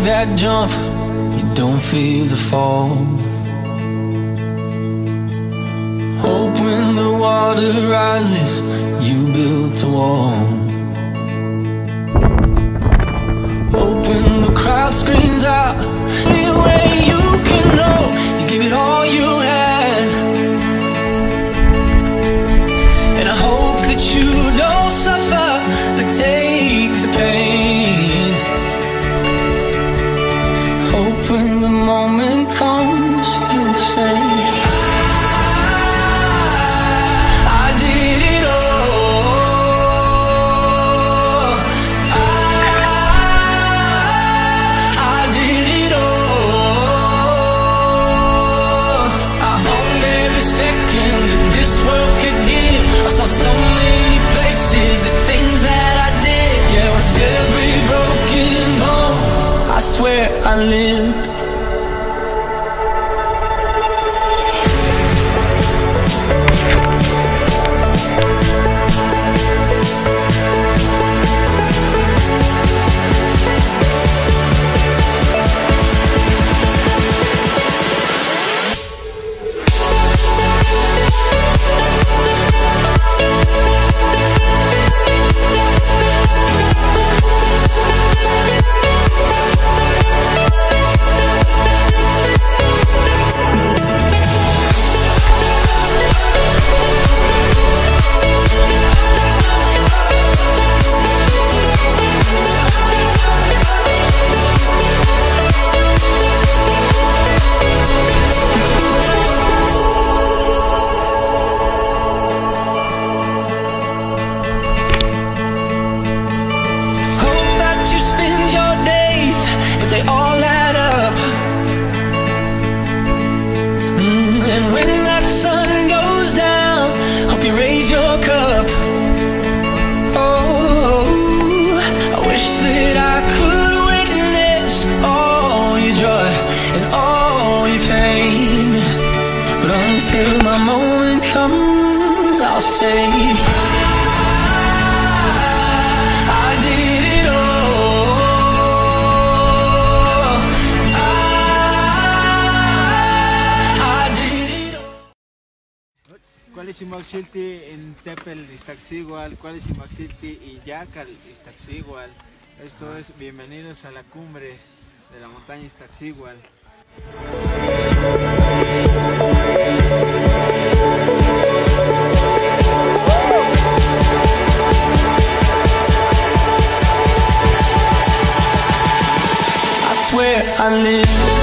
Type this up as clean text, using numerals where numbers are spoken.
that jump, you don't feel the fall. Hope when the water rises, you built a wall. Hope when the crowd screams out, the way you can know you give it all you had. And I hope that you don't suffer, but take the pain. Hope when the moment comes, you'll say, I did it all. I did it all. I owned every second that this world could give. I saw so many places, the things that I did. Yeah, with every broken bone, I swear I lived. They all add up. And when that sun goes down, hope you raise your cup. Oh, I wish that I could witness all your joy and all your pain. But until my moment comes, I'll say, I did it all. ¿Cuál es Magsilti en Tepel Iztaccíhuatl? ¿Cuál es Magsilti y Yacal Iztaccíhuatl? Esto es bienvenidos a la cumbre de la montaña Iztaccíhuatl. I swear I live.